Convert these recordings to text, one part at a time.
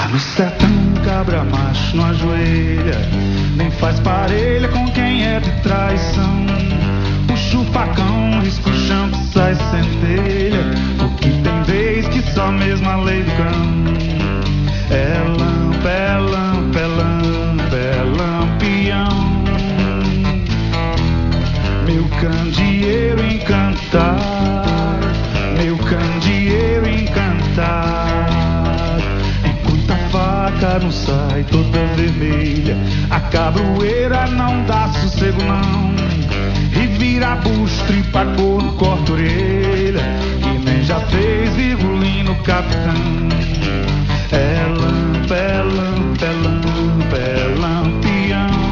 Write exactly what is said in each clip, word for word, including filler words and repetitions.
No sertão, cabra macho não ajoelha, nem faz parelha com quem é de traição. Puxa o facão, risca o champo, sai centelha, porque tem vez que só mesmo a lei do cão. É lampa, é lampa, é lampa, é lampião. Meu candeeiro encantado, meu candeeiro encantado. Enquanto a faca não sai toda vermelha, a cabroeira não dá sossego não. E vira bucho, tripa corno, corta orelha, que nem já fez virgulino capitão. É lampa, é lampa, é lampa, é lampião.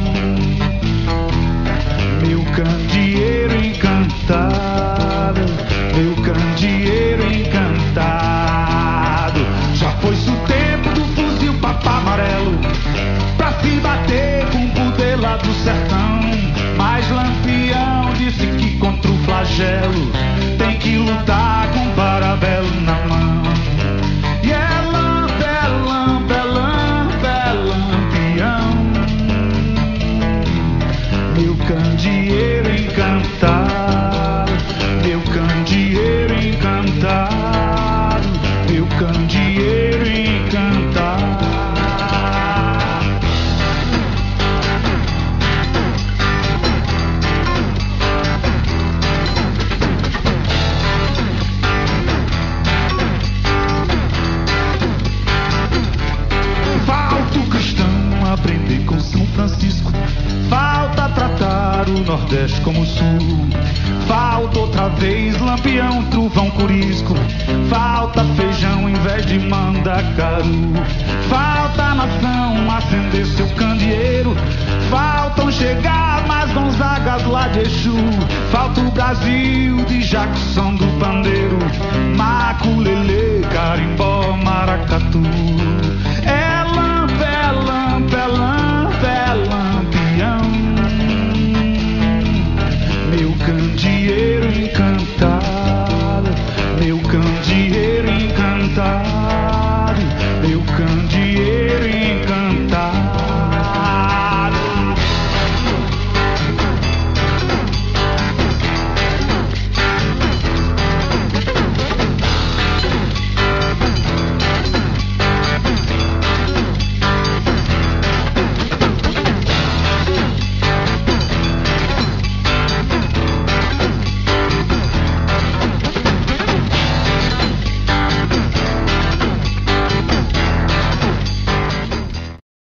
Meu candeeiro encantado, meu candeeiro encantado. Já foi-se o tempo do fuzil papá amarelo, pra se bater com o poder lá do sertão. Mas Lampião disse que contra o flagelo tem que lutar com o parabelo na mão. E é lampa, é lampa, é lampa, é lampião. Meu candeeiro encantado, meu candeeiro encantado, meu candeeiro encantado. Falta o cristão aprender com São Francisco, falta tratar o Nordeste como o Sul. Falta outra vez Lampião, trovão, corisco. Falta feijão em vez de mandacaru. Falta a nação acender seu candeeiro. Faltam chegar mais Gonzagas lá de Exu. Falta o Brasil de Jackson do pandeiro, maculelê, carimbó, maracatu.